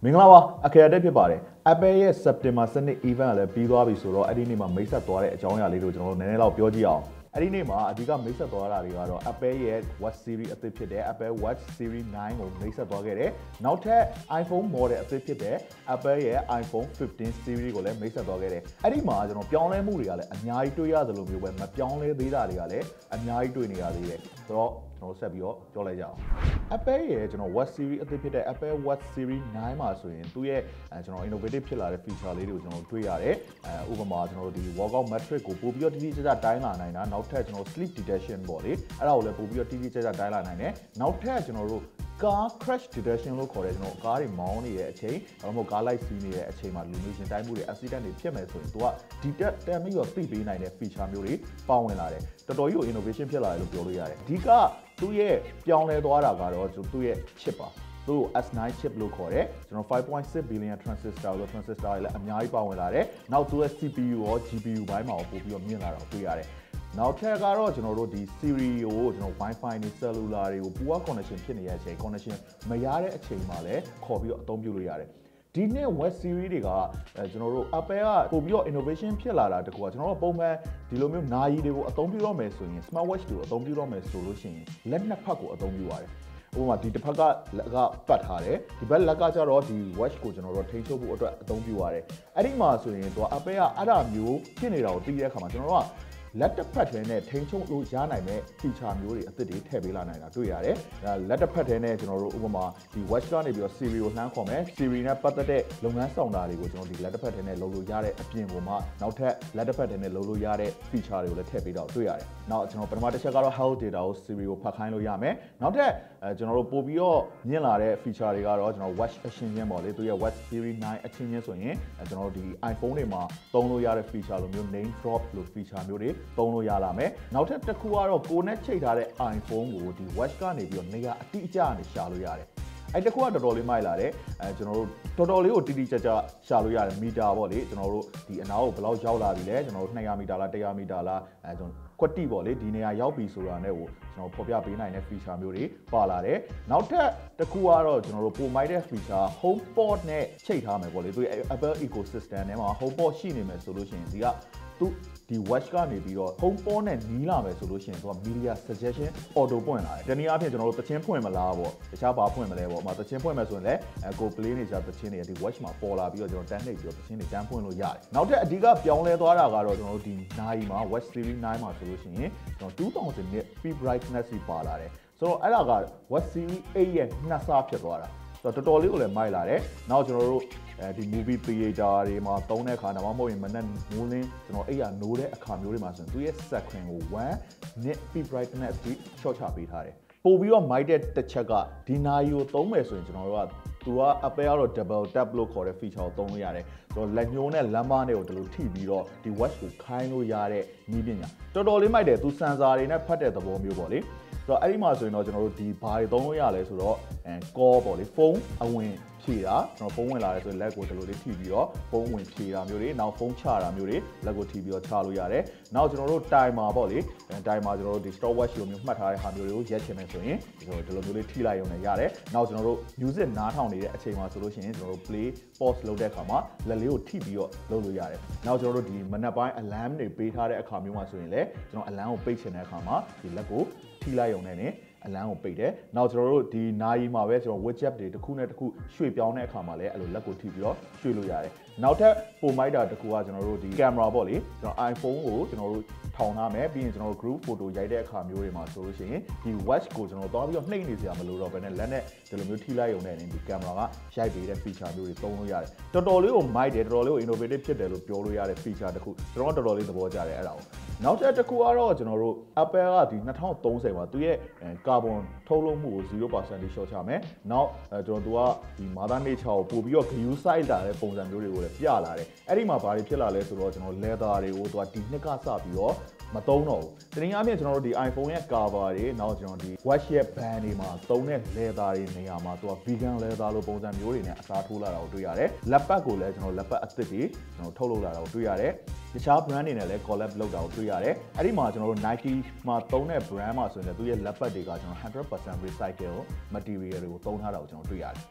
မင်္ဂလာပါအခရာတက်ဖြစ်ပါတယ် Apple ရဲ့ September 7 event လည်းပြီးသွားပြီဆိုတော့အဲ့ဒီနေ့မှာမိတ်ဆက်သွားတဲ့အကြောင်းအရာလေးတို့ကျွန်တော်တို့နည်းနည်းလောက်ပြောကြည့်အောင်အဲ့ဒီနေ့မှာအဓိကမိတ်ဆက်သွားတာတွေကတော့ Apple ရဲ့ Watch series အသစ်ဖြစ်တဲ့ Apple Watch series 9ကိုမိတ်ဆက်သွားခဲ့တယ်နောက်ထပ် iPhone model အသစ်ဖြစ်တဲ့ Apple ရဲ့ iPhone 15 series ကိုလည်းမိတ်ဆက်သွားခဲ့တယ်အဲ့ဒီမှာကျွန်တော်ပြောင်းလဲမှုတွေကလည်းအများကြီးတွေ့ရသလိုမျိုးပဲမပြောင်းလဲသေးတာတွေကလည်းအများကြီးတွေ့နေရသေးတယ်ဆိုတော့ကျွန်တော်ဆက်ပြီးတော့ပြောလိုက်ကြအောင် Apple ရဲ့ကျွန်တော် Watch series အသစ်ဖြစ်တဲ့ Apple Watch series 9မှာဆိုရင်သူ့ရဲ့ကျွန်တော် innovative ဖြစ်လာတဲ့ feature လေးတွေကိုကျွန်တော်တွေ့ရတယ်ဥပမာကျွန်တော်တို့ဒီ workout metric ကိုပို့ပြီးတော့တိတိကျကျတိုင်းလာနိုင်တာနောက်ထပ်ကျွန်တော် sleep detection ပေါ့လေအဲ့ဒါကိုလည်းပို့ပြီးတော့တိတိကျကျတိုင်းလာနိုင်တယ်နောက်ထပ်ကျွန်တော်တို့ car crash detection လို့ခေါ်တယ်ကျွန်တော်ကားတွေမောင်းနေတဲ့အချိန်ဒါမှမဟုတ်ကားလိုက်စီးနေတဲ့အချိန်မှာလူမျိုးချင်းတိုင်းမှုတွေ accident တွေဖြစ်မယ်ဆိုရင်သူက detect တမ်းပြီးတော့သိပေးနိုင်တဲ့ feature မျိုးတွေပေါဝင်လာတယ်တော်တော်ကြီးကို innovation ဖြစ်လာတယ်လို့ပြောလို့ရတယ်အဓိကသူ့ရဲ့ပြောင်းလဲသွားတာကတော့သူ့ရဲ့ chip ပါသူ့ S9 chip လို့ခေါ်တယ်ကျွန်တော် 5.6 billion transistor လို့ transistor တွေလည်းအများကြီးပါဝင်လာတယ်နောက်သူ့ရဲ့ CPU ရော GPU ဘိုင်းမှာပို့ပြီးတော့မြင့်လာတာကိုတွေ့ရတယ်နောက်ထပ်ကတော့ကျွန်တော်တို့ဒီ Siri ကိုကျွန်တော် Wi-Fi နဲ့ cellular တွေကို poor connection ဖြစ်နေတဲ့အချိန် connection မရတဲ့အချိန်မှာလည်းခေါ်ပြီးတော့အသုံးပြုလို့ရတယ်ဒီနေ့ Watch series တွေကကျွန်တော်တို့ Apple ကပို့ပြီးတော့ innovation ဖြစ်လာတာတကူကကျွန်တော်တို့ပုံမှန်ဒီလိုမျိုးနာရီတွေကိုအသုံးပြုတော့မယ်ဆိုရင် smart watch တွေကိုအသုံးပြုတော့မယ်ဆိုလို့ရှိရင်လက်နှစ်ဖက်ကိုအသုံးပြုရတယ်ဥပမာဒီတစ်ဖက်ကလက်ကပတ်ထားတယ်ဒီဘက်လက်ကကျတော့ဒီ watch ကိုကျွန်တော်တို့ထိန်းချုပ်ဖို့အတွက်အသုံးပြုရတယ်အဲ့ဒီမှာဆိုရင်သူက Apple ကအဲ့ဒါမျိုးဖြစ်နေတာကိုသိတဲ့အခါမှာကျွန်တော်တို့ကလက်တစ်ဖက်ထဲနဲ့ထိန်းချုပ်လို့ရနိုင်တဲ့ feature မျိုးတွေအသစ်တွေထည့်ပေးလာနိုင်တာတွေ့ရတယ်။လက်တစ်ဖက်ထဲနဲ့ကျွန်တော်တို့ဥပမာဒီ watch ကနေပြီးတော့ Siri ကိုလှမ်းခေါ်မယ် Siri နဲ့ပတ်သက်တဲ့လုပ်ငန်းဆောင်တာတွေကိုကျွန်တော်ဒီလက်တစ်ဖက်ထဲနဲ့လုပ်လို့ရတဲ့အပြင်ကိုမှနောက်ထပ်လက်တစ်ဖက်ထဲနဲ့လုပ်လို့ရတဲ့ feature တွေကိုလည်းထည့်ပေးတော့တွေ့ရတယ်။နောက်ကျွန်တော်ပထမတစ်ချက်ကတော့ health data ကို Siri ကိုဖတ်ခိုင်းလို့ရမယ်။နောက်ထပ်ကျွန်တော်တို့ပို့ပြီးတော့မြင့်လာတဲ့ feature တွေကတော့ကျွန်တော် watch အချင်းချင်းပေါ့လေသူရဲ့ watch series 9အချင်းချင်းဆိုရင်ကျွန်တော်တို့ဒီ iPhone တွေမှာသုံးလို့ရတဲ့ feature လိုမျိုး name drop လို့ feature မျိုးတွေသုံးလို့ရလာမယ်နောက်ထပ်တစ်ခုကတော့ကိုယ်နဲ့ချိတ်ထားတဲ့ iPhone ကိုဒီ watch ကနေပြီးတော့နေရာအတိအကျနဲ့ရှာလို့ရတယ်အဲ့တခုကတော်တော်လေးမိုက်လာတယ်ကျွန်တော်တို့တော်တော်လေးကိုတိတိကျကျရှာလို့ရတယ်မီတာပေါ့လေကျွန်တော်တို့ဒီအနားကိုဘယ်လောက်ရောက်လာပြီလဲကျွန်တော်တို့200မီတာလား100မီတာလားကျွန်တော်ကွက်တိပေါ့လေဒီနေရာရောက်ပြီဆိုတာနဲ့ကိုကျွန်တော်ဖော်ပြပေးနိုင်တဲ့ feature မျိုးတွေပါလာတယ်နောက်ထပ်တစ်ခုကတော့ကျွန်တော်တို့ပိုမိုက်တဲ့ feature HomePod နဲ့ချိတ်ထားမယ်ပေါ့လေသူ Apple ecosystem ထဲမှာ HomePod ရှိနေမယ်ဆိုလို့ရှိရင်ဒီကသူဒီ watch ကနေပြီးတော့ HomePod နဲ့နီးလာမယ်ဆိုလို့ရှိရင်သူက media suggestion auto ပွင့်လာတယ်။ဒီနေ့အပြင်ကျွန်တော်တို့သချင်းဖွင့်မလားပေါ့။တခြားဘာဖွင့်မလဲပေါ့။သချင်းဖွင့်မယ်ဆိုရင်လည်းကို play နေကြသချင်းတွေဒီ watch မှာပေါ်လာပြီးတော့ကျွန်တော်တန်းနှိပ်ပြီးတော့သချင်းတွေတန်းဖွင့်လို့ရတယ်။နောက်ထပ်အဓိကပြောင်းလဲသွားတာကတော့ကျွန်တော်တို့ဒီနိုင်မှာ watch series 9မှာဆိုလို့ရှိရင်ကျွန်တော်2000 nit peak brightness ကြီးပါလာတယ်။ဆိုတော့အဲ့ဒါက watch series 8ရဲ့နှစ်ဆဖြစ်သွားတာ။တော်တော်လေးကိုလည်းမိုက်လာတယ်။နောက်ကျွန်တော်တို့ဒီ movie theater တွေမှာသုံးတဲ့အခါတော့မဟုတ်ရင်မနဲ့မိုးလင်းကျွန်တော်အဲ့ရနိုးတဲ့အခါမျိုးတွေမှာဆိုရင်သူရဲ့ screen ကို1 nit peak brightness ကြီး short ချပေးထားတယ်။ပို့ပြီးတော့မိုက်တဲ့တစ်ချက်ကဒီနာရီကိုသုံးမယ်ဆိုရင်ကျွန်တော်တို့ကသူက Apple ကတော့ double tap လို့ခေါ်တဲ့ feature ကိုသုံးလို့ရတယ်။ဆိုတော့လက်ညှိုးနဲ့လမ်းမနဲ့ကိုဒီလိုထိပြီးတော့ဒီ watch ကိုခိုင်းလို့ရတဲ့နည်းပညာတော်တော်လေးမိုက်တယ်သူ sensor တွေနဲ့ဖတ်တဲ့သဘောမျိုးပေါ့လေ။ဆိုတော့အဲ့ဒီမှာဆိုရင်တော့ကျွန်တော်တို့ဒီဘာတွေသုံးလို့ရလဲဆိုတော့ call ပေါ့လေဖုန်းအဝင်ဖြေတာကျွန်တော်ဖုန်းဝင်လာတယ်ဆိုရင်လက်ကိုဒီလိုလေးထိပြီးတော့ဖုန်းဝင်ဖြေတာမျိုးတွေနောက်ဖုန်းချတာမျိုးတွေလက်ကိုထိပြီးတော့ချလို့ရတယ်နောက်ကျွန်တော်တို့ timer ပေါ့လေtimer ကျွန်တော်တို့ဒီ stopwatch လိုမျိုးမှတ်ထားတဲ့ဟာမျိုးတွေကိုရက်ချင်တယ်ဆိုရင်ဒီလိုမျိုးလေးထိလိုက်ရုံနဲ့ရတယ်နောက်ကျွန်တော်တို့ music နားထောင်နေတဲ့အချိန်မှာဆိုလို့ရှိရင်ကျွန်တော်တို့ play pause လုပ်တဲ့အခါမှာလက်လေးကိုထိပြီးတော့လုပ်လို့ရတယ်နောက်ကျွန်တော်တို့ဒီမနက်ပိုင်း alarm တွေပေးထားတဲ့အခါမျိုးမှာဆိုရင်လည်းကျွန်တော် alarm ကိုပိတ်ချင်တဲ့အခါမှာဒီလက်ကိုထိလိုက်ရုံနဲ့အလန်းကိုပိတ်တယ်။နောက်ကျွန်တော်တို့ဒီနာရီမှာပဲကျွန်တော် widget တွေတစ်ခုနဲ့တစ်ခုရွှေ့ပြောင်းတဲ့အခါမှာလည်းအဲ့လိုလက်ကိုထိပြီးတော့ရွှေ့လို့ရတယ်။နောက်ထပ်ပုံမိုက်တာတစ်ခုကကျွန်တော်တို့ဒီ camera ပေါ့လေကျွန်တော် iPhone ကိုကျွန်တော်တို့ထောင်ထားမယ်ပြီးရင်ကျွန်တော်တို့ group photo ရိုက်တဲ့အခါမျိုးတွေမှာဆိုလို့ရှိရင်ဒီ watch ကိုကျွန်တော်သွားပြီးတော့နှိပ်နေစရာမလိုတော့ဘဲနဲ့လက်နဲ့ဒီလိုမျိုးထိလိုက်ရုံနဲ့ဒီ camera ကရိုက်ပေးတဲ့ feature မျိုးတွေသုံးလို့ရတယ်။တော်တော်လေးကိုမိုက်တယ်တော်တော်လေးကို innovative ဖြစ်တယ်လို့ပြောလို့ရတဲ့ feature တစ်ခုကျွန်တော်တော်တော်လေးသဘောကျတယ်အဲ့ဒါကိုနောက်ထပ်တစ်ခုကတော့ကျွန်တော်တို့ Apple ကဒီ2030မှာသူရဲ့ကာဗွန်ထုတ်လုပ်မှုကို 0% တိရှော့ချမယ်။နောက်ကျွန်တော်တို့ကဒီ Mother Nature ကိုပို့ပြီးတော့ view site လာတဲ့ပုံစံမျိုးတွေကိုလည်းပြလာတယ်။အဲ့ဒီမှာဘာတွေဖြစ်လာလဲဆိုတော့ကျွန်တော် leather တွေကိုသူကဒီနှစ်ကစပြီးတော့မသုံးတော့ဘူး။တနည်းအားဖြင့်ကျွန်တော်တို့ဒီ iPhone ရဲ့ cover တွေနောက်ကျွန်တော်ဒီ watch ရဲ့ band တွေမှာသုံးတဲ့ leather တွေနေရာမှာသူက vegan leather လိုပုံစံမျိုးတွေနဲ့အစားထိုးလာတာကိုတွေ့ရတယ်။လက်ပတ်ကိုလည်းကျွန်တော်လက်ပတ်အသစ်တွေကျွန်တော်ထုတ်လုပ်လာတာကိုတွေ့ရတယ်။တခြား brand တွေနဲ့လည်း collab လုပ်တာကိုတွေ့ရတယ်။အဲ့ဒီမှာကျွန်တော်တို့ Nike မှာသုံးတဲ့ brand မှာဆိုရင်လည်းသူရဲ့လက်ပတ်တွေကကျွန်တော် 100% recycle material တွေကိုသုံးထားတာကိုကျွန်တော်တွေ့ရတယ်။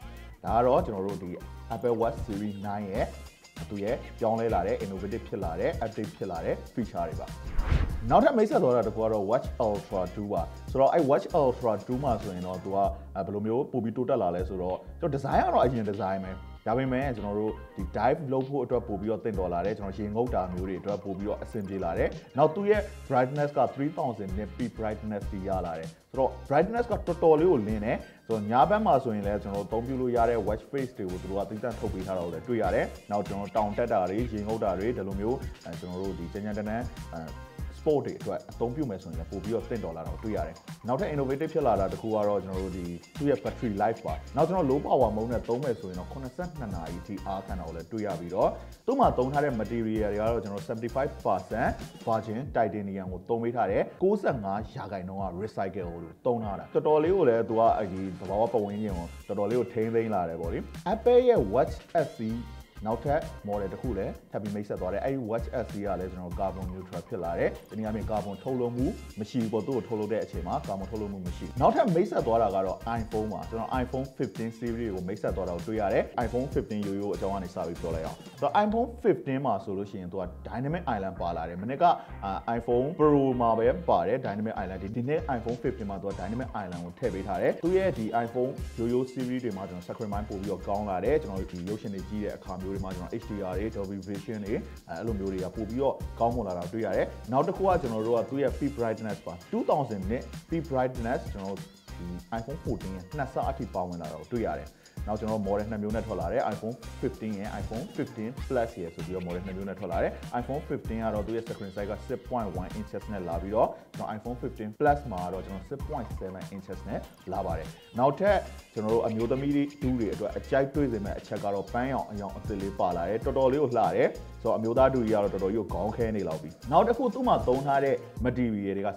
ဒါကတော့ကျွန်တော်တို့ဒီ Apple Watch Series 9ရဲ့သူရဲ့ပြောင်းလဲလာတဲ့ innovative ဖြစ်လာတဲ့ update ဖြစ်လာတဲ့ feature တွေပါနောက်ထပ်မိတ်ဆက်သွားတာတကူကတော့ Watch Ultra 2ပါဆိုတော့အဲ့ Watch Ultra 2မှာဆိုရင်တော့သူကဘယ်လိုမျိုးပို့ပြီးတိုးတက်လာလဲဆိုတော့ကျွန်တော် design ကတော့အရင် design ပဲဒါပေမဲ့ကျွန်တော်တို့ဒီ dive လုပ်ဖို့အတွက်ပို့ပြီးတော့တင်တော်လာတယ်ကျွန်တော်ရေငုပ်တာမျိုးတွေအတွက်ပို့ပြီးတော့အဆင်ပြေလာတယ်နောက်သူရဲ့ brightness က3000 nit peak brightness တီးရလာတယ်ဆိုတော့ brightness ကတော်တော်လေးကိုလင်းတယ်ဆိုတော့ညဘက်မှာဆိုရင်လည်းကျွန်တော်တို့အသုံးပြုလို့ရတဲ့ watch face တွေကိုသူတို့ကသီးသန့်ထုတ်ပေးထားတာကိုလည်းတွေ့ရတယ်နောက်ကျွန်တော်တောင်တက်တာတွေရေငုပ်တာတွေဒီလိုမျိုးကျွန်တော်တို့ဒီကျန်းကျန်းတန်းတန်းsport တွေအတွက်အသုံးပြုမယ်ဆိုရင်လည်းပို့ပြီးတော့တင့်တော်လာတာကိုတွေ့ရတယ်။နောက်ထပ် innovative ဖြစ်လာတာတခုကတော့ကျွန်တော်တို့ဒီသူ့ရဲ့ battery life ပါ။နောက်ကျွန်တော် low power mode နဲ့သုံးမယ်ဆိုရင်တော့82နာရီထိအားခံတာကိုလည်းတွေ့ရပြီးတော့သူ့မှာသုံးထားတဲ့ material တွေကတော့ကျွန်တော်75% virgin titanium ကိုသုံးပေးထားတယ်95%က recycle ကိုသုံးထားတာတော်တော်လေးကိုလည်းသူကဒီသဘာဝပတ်ဝန်းကျင်ကိုတော်တော်လေးကိုထိန်းသိမ်းလာတယ်ပေါ့လေ။ Apple ရဲ့ Watch SEနောက်ထပ် model တစ်ခုလည်းထပ်ပြီးမိတ်ဆက်သွားတယ်အဲဒီ Watch SE ကလည်းကျွန်တော် carbon neutral ဖြစ်လာတယ်ဒီနေ့အပြင် carbon ထုတ်လုပ်မှုမရှိဘူးပေါ့သူ့ကိုထုတ်လုပ်တဲ့အချိန်မှာ carbon ထုတ်လုပ်မှုမရှိနောက်ထပ်မိတ်ဆက်သွားတာကတော့ iPhone ပါကျွန်တော် iPhone 15 series ကိုမိတ်ဆက်သွားတာကိုတွေ့ရတယ် iPhone 15 ရိုးရိုးအကြောင်းကနေစပြီးပြောလိုက်အောင်ဆိုတော့ iPhone 15 မှာဆိုလို့ရှိရင်သူက dynamic island ပါလာတယ်မနေ့က iPhone Pro မှာပဲပါတယ် dynamic island ဒီနေ့ iPhone 15 မှာသူက dynamic island ကိုထည့်ပေးထားတယ်သူရဲ့ဒီ iPhone ရိုးရိုး series တွေမှာကျွန်တော် screen time ပို့ပြီးတော့ကောင်းလာတယ်ကျွန်တော်ဒီရုပ်ရှင်တွေကြည့်တဲ့အခါမျိုးတွေမှာကျွန်တော် HDR တွေ Dolby Vision တွေအဲ့လိုမျိုးတွေကပို့ပြီးတော့ကောင်းမွန်လာတာတွေ့ရတယ်နောက်တစ်ခုကကျွန်တော်တို့ကသူ့ရဲ့ peak brightness ပါ2000 nit peak brightness ကျွန်တော်ဒီ iPhone 14ရဲ့နှစ်ဆအထိပေါင်းဝင်လာတာကိုတွေ့ရတယ်နောက်ကျွန်တော် model 2မျိုးနဲ့ထွက်လာတယ် iPhone 15ရဲ့ iPhone 15 Plus ရဲ့ဆိုပြီးတော့ model 2မျိုးနဲ့ထွက်လာတယ် iPhone 15ကတော့သူရဲ့ screen size က 6.1 inches နဲ့လာပြီးတော့ကျွန်တော် iPhone 15 Plus မှာတော့ကျွန်တော် 6.7 inches နဲ့လာပါတယ်နောက်ထပ်ကျွန်တော်တို့အမျိုးသမီးတွေတူးတွေအတွက်အကြိုက်တွေ့စေမယ့်အချက်ကတော့ပန်းရောင်အယောင်အသစ်လေးပါလာတယ်တော်တော်လေးကိုလှတယ်ဆိုတော့အမျိုးသားတူကြီးကတော့တော်တော်ကြီးကိုခေါင်းခဲနေလောက်ပြီနောက်တစ်ခုသူ့မှာသုံးထားတဲ့ material တွေက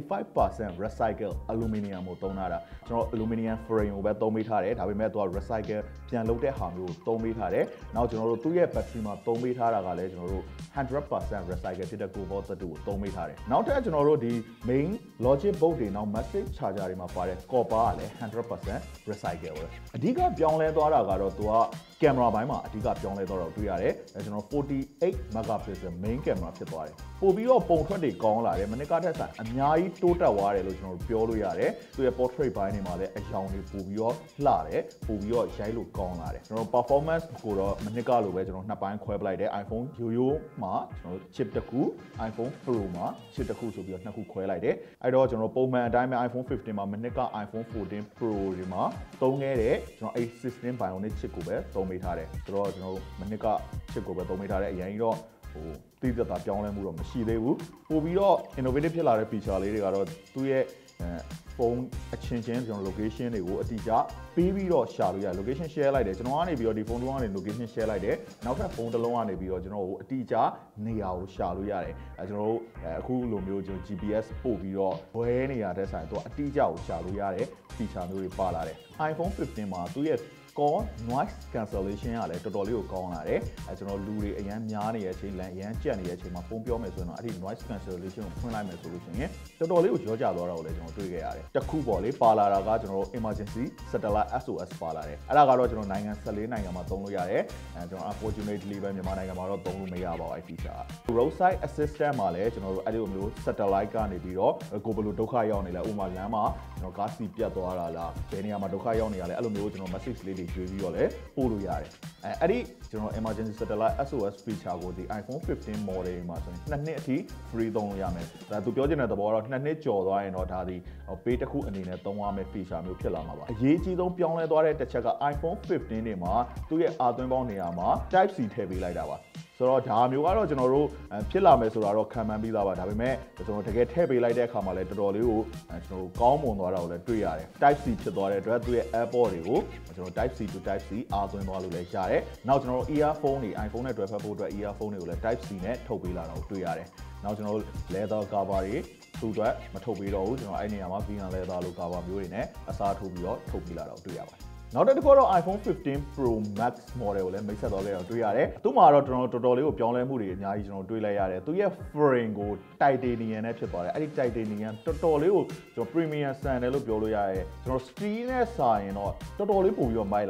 75% recycle aluminum ကိုသုံးထားတာကျွန်တော် aluminum frame ကိုပဲသုံးပေးထားတယ်ဒါပေမဲ့သူက recycle ပြန်လုပ်တဲ့ဟာမျိုးကိုသုံးပေးထားတယ်နောက်ကျွန်တော်တို့သူ့ရဲ့ battery မှာသုံးပေးထားတာကလည်းကျွန်တော်တို့ 100% recycle ဖြစ်တဲ့ cobalt သတ္တုကိုသုံးပေးထားတယ်နောက်ထပ်ကျွန်တော်တို့ဒီ main logic board တွေနောက် message charger တွေမှာပါတဲ့ copper ကလည်း 100% recycle ပဲအဓိကပြောင်းလဲသွားတာကတော့သူကကင်မရာဘိုင်းမှာအဓိကပြောင်းလဲသွားတော့တွေ့ရတယ်ကျွန်တော်48 megapixel main camera ဖြစ်သွားတယ်ပို့ပြီးတော့ပုံထွက်တွေကောင်းလာတယ်မနစ်ကထက်ဆိုင်အများကြီးတိုးတက်သွားတယ်လို့ကျွန်တော်တို့ပြောလို့ရတယ်သူရဲ့ portrait ဘိုင်းတွေမှာလည်းအယောင်တွေပို့ပြီးတော့လှတယ်ပို့ပြီးတော့ရိုက်လို့ကောင်းလာတယ်ကျွန်တော် performance ကိုတော့မနစ်ကလိုပဲကျွန်တော်နှစ်ပိုင်းခွဲပလိုက်တယ် iPhone ရိုးရိုးမှာကျွန်တော် chip တစ်ခု iPhone Pro မှာ chip တစ်ခုဆိုပြီးတော့နှစ်ခုခွဲလိုက်တယ်အဲ့တော့ကျွန်တော်ပုံမှန်အတိုင်းပဲ iPhone 15မှာမနစ်က iPhone 14 Pro တွေမှာသုံးခဲ့တဲ့ကျွန်တော်16 bionic chip ကိုပဲသုံးပေးထားတယ်ဆိုတော့ကျွန်တော်မနစ်က chip ကိုပဲသုံးပေးထားတယ်အရင်ကြီးတော့တိကျတာပြောင်းလဲမှုတော့မရှိသေးဘူးပို့ပြီးတော့ innovative ဖြစ်လာတဲ့ feature လေးတွေကတော့သူ့ရဲ့ဖုန်းအချင်းချင်းကျွန်တော် location တွေကိုအတိအကျပေးပြီးတော့ရှာလို့ရ location share လိုက်တယ်ကျွန်တော်ကနေပြီးတော့ဒီဖုန်းတစ်လုံးကနေ location share လိုက်တယ်နောက်ထပ်ဖုန်းတစ်လုံးကနေပြီးတော့ကျွန်တော်ကိုအတိအကျနေရာကိုရှာလို့ရတယ်ကျွန်တော်တို့အခုလိုမျိုးကျွန်တော် GPS ပို့ပြီးတော့ဝဲနေရတဲ့ဆိုင်တော့အတိအကျကိုရှာလို့ရတဲ့ feature မျိုးတွေပါလာတယ် iPhone 15 မှာသူ့ရဲ့call noise cancellation ကလည်းတော်တော်လေးကိုကောင်းလာတယ်ကျွန်တော်လူတွေအရန်များနေတဲ့အချိန်လမ်းအရန်ကြက်နေတဲ့အချိန်မှာဖုန်းပြောမယ်ဆိုရင်တော့အဲ့ဒီ noise cancellation ကိုဖွင့်လိုက်မယ်ဆိုလို့ရှိရင်တော်တော်လေးကိုရောကြသွားတာကိုလည်းကျွန်တော်တွေ့ခဲ့ရတယ်တစ်ခုပေါ့လေပါလာတာကကျွန်တော်တို့ emergency satellite SOS ပါလာတယ်အဲ့ဒါကတော့ကျွန်တော်နိုင်ငံ14နိုင်ငံမှာသုံးလို့ရတယ်ကျွန်တော် unfortunately ပဲမြန်မာနိုင်ငံမှာတော့သုံးလို့မရပါဘူးအဲ့ feature က roadside assistant မှာလည်းကျွန်တော်တို့အဲ့ဒီလိုမျိုး satellite ကနေပြီးတော့ကိုဘယ်လိုဒုက္ခရောက်နေလဲဥပမာလမ်းမှာကျွန်တော်ကားစီပြတ်သွားတာလားဘယ်နေရာမှာဒုက္ခရောက်နေရလဲအဲ့လိုမျိုးကျွန်တော် message လေးတွေကျွေးပြီးတော့လည်းပို့လို့ရတယ်အဲ့ဒီကျွန်တော် emergency satellite SOS feature ကိုဒီ iPhone 15 model မှာဆိုရင်2နှစ်အထိ free သုံးလို့ရမယ်ဒါသူပြောချင်တဲ့သဘောကတော့2နှစ်ကျော်သွားရင်တော့ဒါဒီပေးတစ်ခုအနေနဲ့သုံးရမယ့် feature မျိုးဖြစ်လာမှာပါအရေးကြီးဆုံးပြောင်းလဲသွားတဲ့တစ်ချက်က iPhone 15 တွေမှာသူ့ရဲ့အာသွင်းပေါင်းနေရာမှာ Type C ထည့်ပေးလိုက်တာပါဆိုတော့ဒါမျိုးကတော့ကျွန်တော်တို့ဖြစ်လာမယ်ဆိုတာတော့ခံမှန်းပြီးသားပါဒါပေမဲ့ကျွန်တော်တကယ်ထည့်ပေးလိုက်တဲ့အခါမှာလည်းတော်တော်လေးကိုကျွန်တော်ကောင်းမွန်သွားတာကိုလည်းတွေ့ရတယ် Type C ဖြစ်သွားတဲ့အတွက်သူ့ရဲ့ AirPod တွေကိုကျွန်တော် Type C to Type C အားသွင်းသွားလို့လည်းရတယ်နောက်ကျွန်တော်တို့ earphone တွေ iPhone နဲ့တွဲဖက်ဖို့အတွက် earphone တွေကိုလည်း Type C နဲ့ထုတ်ပေးလာတာကိုတွေ့ရတယ်နောက်ကျွန်တော်တို့ leather cover တွေသူ့အတွက်မထုတ်ပေးတော့ဘူးကျွန်တော်အဲ့နေရာမှာ vegan leather လို့ cover မျိုးတွေနဲ့အစားထိုးပြီးတော့ထုတ်ပေးလာတာကိုတွေ့ရပါတယ်နောက်တစ်ခုကတော့ iPhone 15 Pro Max model ကိုလည်းမိတ်ဆက်သွားခဲ့တာတွေ့ရတယ်။သူ့မှာတော့တော်တော်လေးကိုပြောင်းလဲမှုတွေအများကြီးကျွန်တော်တွေ့လိုက်ရတယ်။သူရဲ့ frame ကို titanium နဲ့ဖြစ်သွားတယ်။အဲ့ဒီ titanium တော်တော်လေးကိုကျွန်တော် premium ဆန်တယ်လို့ပြောလို့ရတယ်။ကျွန်တော် steel နဲ့စာရင်တော့တော်တော်လေးပိုပြီးတော့မိုက်လာတယ်။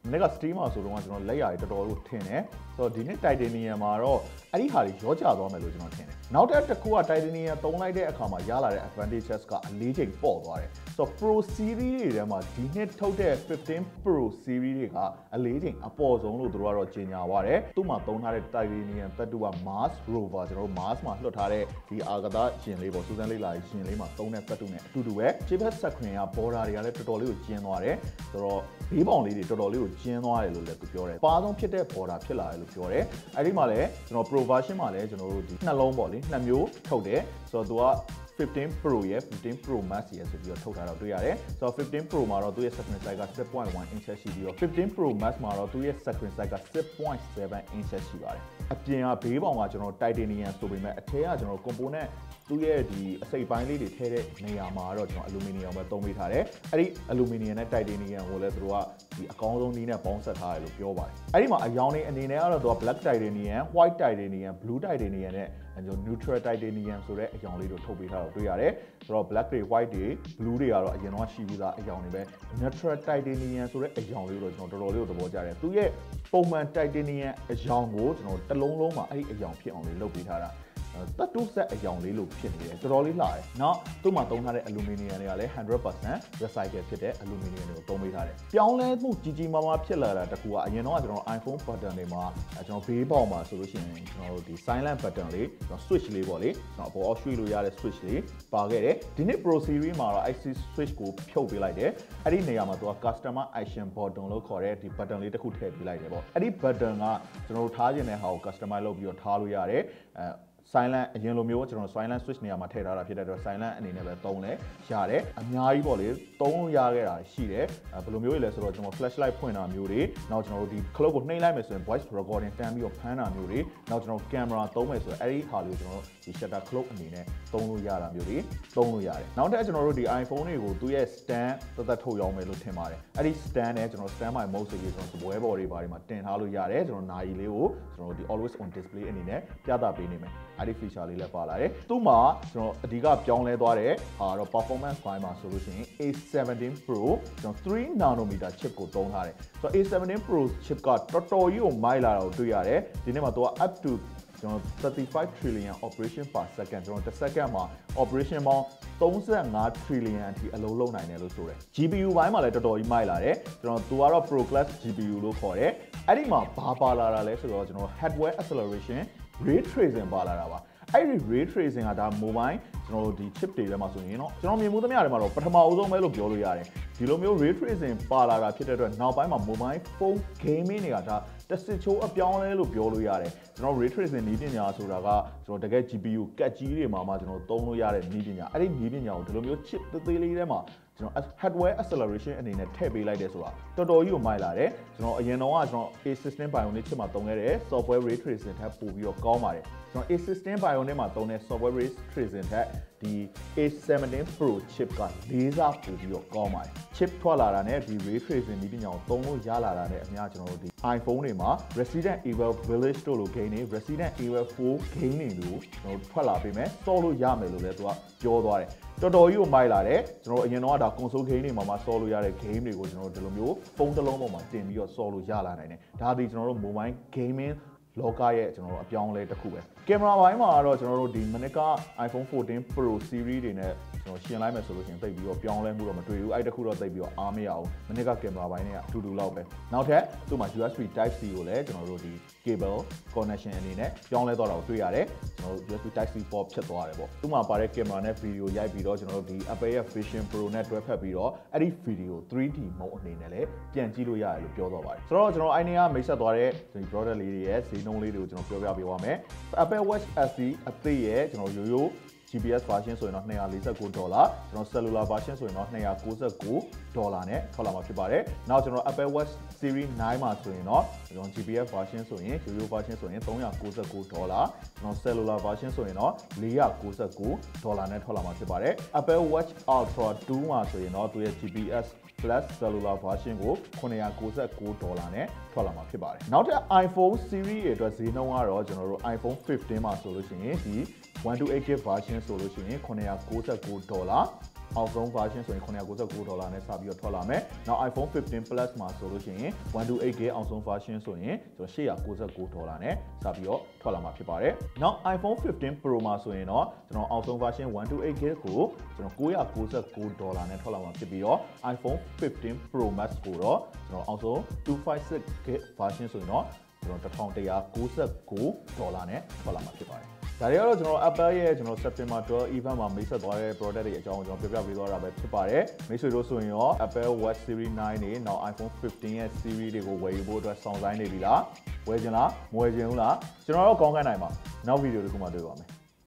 နည်းက steam မှာဆိုတော့ကျွန်တော်လက်ရည်တော်တော်လို့ထင်တယ်ဆိုတော့ဒီနေ့ titanium မှာတော့အဲ့ဒီဟာတွေရောကျသွားမယ်လို့ကျွန်တော်ထင်တယ်နောက်တစ်ခုက titanium သုံးလိုက်တဲ့အခါမှာရလာတဲ့ advantages ကအလေးချိန်ပေါ့သွားတယ်ဆိုတော့ Pro series တွေထဲမှာဒီနှစ်ထုတ်တဲ့15 Pro series တွေကအလေးချိန်အပေါ်ဆုံးလို့တို့ကတော့ကြေညာသွားတယ်သူ့မှာသုံးထားတဲ့ titanium သတ္တုက Mars rover ကျွန်တော်တို့ Mars မှာလွှတ်ထားတဲ့ဒီအာကာသရှင်လေးပေါ့စူးစမ်းလေ့လာရေးရှင်လေးမှာသုံးတဲ့သတ္တုနဲ့အတူတူပဲ chip screen က border တွေကလည်းတော်တော်လေးကိုကျင်းသွားတယ်ဆိုတော့ဘေးပေါင်လေးတွေတော်တော်လေးကိုကျင်းသွားတယ်လို့လည်းသူပြောတယ်ပါဆုံးဖြစ်တဲ့ border ဖြစ်လာတယ်လို့ပြောတယ်အဲ့ဒီမှာလည်းကျွန်တော် Pro version မှာလည်းကျွန်တော်တို့ဒီနှလုံးပေါ့လေနှစ်မျိုးထုတ်တယ်ဆိုတော့သူက15 Pro ရဲ့15 Pro Max ရဲ့ဆိုပြီးတော့ထုတ်ထားတော့တွေ့ရတယ်ဆိုတော့15 Pro မှာတော့သူ့ရဲ့ screen size က 6.1 inch ရှိပြီးတော့15 Pro Max မှာတော့သူ့ရဲ့ screen size က 6.7 inch ရှိပါတယ်အပြင်ကဘေးပေါင်ကကျွန်တော် titanium ဆိုပေမဲ့အထက်ကကျွန်တော် component သူ့ရဲ့ဒီအစိပ်ပိုင်းလေးတွေထည့်တဲ့နေရာမှာတော့ကျွန်တော် aluminum ပဲသုံးပေးထားတယ်အဲ့ဒီ aluminum နဲ့ titanium ကိုလည်းသူတို့ကဒီအကောင်းဆုံးနည်းနဲ့ပေါင်းစပ်ထားတယ်လို့ပြောပါတယ်အဲ့ဒီမှာအရောင်တွေအနေနဲ့ကတော့သူက black titanium white titanium blue titanium နဲ့ကျွန်တော် neutral titanium ဆိုတဲ့အရောင်လေးတို့ထုတ်ပေးထားတော့တွေ့ရတယ်ဆိုတော့ black တွေ white တွေ blue တွေကတော့အရင်တော့ရှိပြီးသားအရောင်တွေပဲ neutral titanium ဆိုတဲ့အရောင်လေးတို့ကျွန်တော်တော်တော်လေးကိုသဘောကျတယ်သူရဲ့ပုံမှန် titanium အရောင်ကိုကျွန်တော်တစ်လုံးလုံးမှာအဲ့ဒီအရောင်ဖြစ်အောင်လေးလုပ်ပေးထားတာတတ်တူဆက်အယောင်လေးလို့ဖြစ်နေတယ်တော်တော်လေးလှတယ်เนาะသူ့မှာသုံးထားတဲ့ aluminum တွေကလည်း 100% recycle ဖြစ်တဲ့ aluminum တွေကိုသုံးပေးထားတယ်ပြောင်းလဲမှုကြီးကြီးမားမားဖြစ်လာတာတကူကအရင်တော့ကျွန်တော် iPhone button တွေမှာကျွန်တော်ဘေးပေါက်မှာဆိုလို့ရှိရင်ကျွန်တော်တို့ဒီ silent button လေးကျွန်တော် switch လေးပေါ့လေကျွန်တော်အပေါ်အောက်ရွှေ့လို့ရတဲ့ switch လေးပါခဲ့တယ်ဒီနေ့ Pro series မှာတော့ IC switch ကိုဖြုတ်ပေးလိုက်တယ်အဲ့ဒီနေရာမှာသူက customer action button လို့ခေါ်တဲ့ဒီ button လေးတစ်ခုထည့်ပေးလိုက်တယ်ပေါ့အဲ့ဒီ button ကကျွန်တော်တို့ထားခြင်းတဲ့ဟာကို customize လုပ်ပြီးတော့ထားလို့ရတယ်silent အရင်လိုမျိုးကျွန်တော် silent switch နေရာမှာထည့်ထားတာဖြစ်တဲ့အတွက် silent အနေနဲ့ပဲသုံးလဲရတယ်အများကြီးပေါ့လေသုံးလို့ရခဲ့တာရှိတယ်ဘယ်လိုမျိုးလဲဆိုတော့ကျွန်တော် flashlight ဖွင့်တာမျိုးတွေနောက်ကျွန်တော်တို့ဒီ clock ကိုနှိမ့်လိုက်မယ်ဆိုရင် voice recording တန်းပြီးတော့ဖမ်းတာမျိုးတွေနောက်ကျွန်တော် camera သုံးမယ်ဆိုရင်အဲ့ဒီဟာလေးကိုကျွန်တော်ဒီ shutter clock အနေနဲ့သုံးလို့ရတာမျိုးတွေသုံးလို့ရတယ်နောက်ထပ်ကျွန်တော်တို့ဒီ iPhone တွေကိုသူ့ရဲ့ stand သက်ထုတ်ရောင်းမယ်လို့ထင်ပါတယ်အဲ့ဒီ stand နဲ့ကျွန်တော် stand by mode ဆိုပြီးကျွန်တော်စပွဲပေါ်တွေဘာတွေမှာတင်ထားလို့ရတယ်ကျွန်တော်နာရီလေးကိုကျွန်တော်ဒီ always on display အနေနဲ့ပြသပေးနေမယ်အဲ့ဒီ feature လေးလည်းပါလာတယ်သူ့မှာကျွန်တော်အဓိကပြောင်းလဲသွားတဲ့ဟာတော့ performance ဘိုင်းမှာဆိုလို့ရှိရင် A17 Pro ကျွန်တော်3 nanometer chip ကိုသုံးထားတယ်ဆိုတော့ A17 Pro chip ကတော်တော်ကြီးကိုမိုက်လာတာကိုတွေ့ရတယ်ဒီနေ့မှာသူက up to ကျွန်တော်35 trillion operation per second ကျွန်တော်တစ်စက္ကန့်မှာ operation ပေါင်း35 trillion အထိအလုံးလုံးနိုင်တယ်လို့ဆိုတယ် GPU ဘိုင်းမှာလည်းတော်တော်ကြီးမိုက်လာတယ်ကျွန်တော်သူကတော့ Pro Class GPU လို့ခေါ်တယ်အဲ့ဒီမှာဘာပါလာတာလဲဆိုတော့ကျွန်တော် hardware acceleration ray tracing ပါလာတာပါအဲ့ဒီ ray tracing ကဒါ mobile ကျွန်တော်တို့ဒီ chip တွေထဲမှာဆိုရင်เนาะကျွန်တော်မြင်မှုသမျှတွေမှာတော့ပထမအဦးဆုံးပဲလို့ပြောလို့ရတယ်ဒီလိုမျိုး ray tracing ပါလာတာဖြစ်တဲ့အတွက်နောက်ပိုင်းမှာ mobile phone gaming တွေကဒါတစ်စစ်ချိုးအပြောင်းလဲလို့ပြောလို့ရတယ်ကျွန်တော် ray tracing နည်းပညာဆိုတာကကျွန်တော်တကယ် GPU ကတ်ကြီးတွေမှာမှကျွန်တော်သုံးလို့ရတဲ့နည်းပညာအဲ့ဒီနည်းပညာကိုဒီလိုမျိုး chip သေးသေးလေးထဲမှာကျွန်တော် hardware acceleration အနေနဲ့ထည့်ပေးလိုက်တယ်ဆိုတာတော်တော်ကြီးကိုမိုက်လာတယ်ကျွန်တော်အရင်တော့ကျွန်တော် A16 Bionic chip မှာသုံးခဲ့တဲ့ software ray tracing ထပ်ပို့ပြီးတော့ကောင်းပါတယ်ကျွန်တော် A16 Bionic မှာသုံးတဲ့ software ray tracing ထက်ဒီ A17 Pro chip က4ဆပိုပြီးတော့ကောင်းပါတယ် chip ထွက်လာတာနဲ့ဒီ ray tracing နည်းပညာကိုသုံးလို့ရလာတာနဲ့အများကျွန်တော်တို့ဒီ iPhone တွေမှာ Resident Evil Village တို့လို game တွေ Resident Evil 4 game တွေလို့ကျွန်တော်ထွက်လာပေးမယ်စောလို့ရမယ်လို့လည်းသူကပြောသွားတယ်တော်တော်ကြီးကိုမိုက်လာတယ်ကျွန်တော်အရင်တော့ဒါ console game တွေမှာမှစောလို့ရတဲ့ game တွေကိုကျွန်တော်တို့ဒီလိုမျိုးဖုန်းတစ်လုံးပေါ်မှာတင်ပြီးတော့စောလို့ရလာနိုင်တယ်ဒါဒီကျွန်တော်တို့ mobile gaming လောကရဲ့ကျွန်တော်တို့အပြောင်းအလဲတစ်ခုပဲကင်မရာဘိုင်းမှာကတော့ကျွန်တော်တို့ဒီမနစ်က iPhone 14 Pro series တွေနဲ့ကျွန်တော်ရှင်းလိုက်မယ်ဆိုလို့ရှိရင်သိပြီးတော့ပြောင်းလဲမှုတော့မတွေ့ဘူးအဲ့တခုတော့သိပြီးတော့အားမရအောင်မနစ်ကကင်မရာဘိုင်းနဲ့အတူတူလောက်ပဲနောက်ထပ်သူ့မှာ USB Type C ကိုလည်းကျွန်တော်တို့ဒီ cable connection အနေနဲ့ပြောင်းလဲသွားတာကိုတွေ့ရတယ်ကျွန်တော်တို့ USB Type C port ဖြစ်သွားတယ်ပေါ့သူ့မှာပါတဲ့ကင်မရာနဲ့ဗီဒီယိုရိုက်ပြီးတော့ကျွန်တော်တို့ဒီ Apple ရဲ့ Vision Pro နဲ့တွဲဖက်ပြီးတော့အဲ့ဒီဗီဒီယို 3D mode အနေနဲ့လည်းပြန်ကြည့်လို့ရတယ်လို့ပြောသွားပါတယ်ဆိုတော့ကျွန်တော်အိုင်နေကမိတ်ဆက်သွားတဲ့ဒီ product လေးတွေရဲ့ဈေးနှုန်းလေးတွေကိုကျွန်တော်ပြောပြပေးပါမယ် Apple Watch SE အသစ်ရဲ့ကျွန်တော်ရိုးရိုး GPS version ဆိုရင်တော့$249ကျွန်တော် cellular version ဆိုရင်တော့$299နဲ့ထွက်လာမှာဖြစ်ပါတယ်နောက်ကျွန်တော် Apple Watch Series 9မှာဆိုရင်တော့ကျွန်တော် GPS version ဆိုရင်ရိုးရိုး version ဆိုရင်$399ကျွန်တော် cellular version ဆိုရင်တော့$499နဲ့ထွက်လာမှာဖြစ်ပါတယ် Apple Watch Ultra 2မှာဆိုရင်တော့သူရဲ့ GPS Plus cellular version ကို$999နဲ့ထွက်လာမှာဖြစ်ပါတယ်နောက်ထပ် iPhone series ရဲ့အတွက်ဈေးနှုန်းကတော့ကျွန်တော်တို့ iPhone 15မှာဆိုလို့ရှိရင်ဒီ128GB version ဆိုလို့ရှိရင်$999 အောက်ဆုံး version ဆိုရင်$999နဲ့စပြီးတော့ထွက်လာမယ်နောက် iPhone 15 Plus မှာဆိုလို့ရှိရင် 128GB အောက်ဆုံး version ဆိုရင်ကျွန်တော်$899နဲ့စပြီးတော့ထွက်လာမှာဖြစ်ပါတယ်နောက် iPhone 15 Pro မှာဆိုရင်တော့ကျွန်တော်အောက်ဆုံး version 128GB ကိုကျွန်တော်$999နဲ့ထွက်လာမှာဖြစ်ပြီးတော့ iPhone 15 Pro Max ကိုတော့ကျွန်တော်အောက်ဆုံး 256GB version ဆိုရင်တော့ကျွန်တော်$1199နဲ့ထွက်လာမှာဖြစ်ပါတယ်ဒါတွေကတော့ကျွန်တော် Apple ရဲ့ကျွန်တော် September 12 event မှာမိတ်ဆက်သွားတဲ့ product တွေအကြောင်းကိုကျွန်တော်ပြပြပေးသွားတာပဲဖြစ်ပါတယ်မိတ်ဆွေတို့ဆိုရင်ရော Apple Watch Series 9တွေနောက် iPhone 15ရဲ့ series တွေကိုဝယ်ယူဖို့အတွက်စောင့်ဆိုင်းနေပြီလားဝယ်ချင်လားမဝယ်ချင်ဘူးလားကျွန်တော်တော့ကောင်းကင်နိုင်ပါနောက်ဗီဒီယိုတစ်ခုမှတွေ့ပါမယ်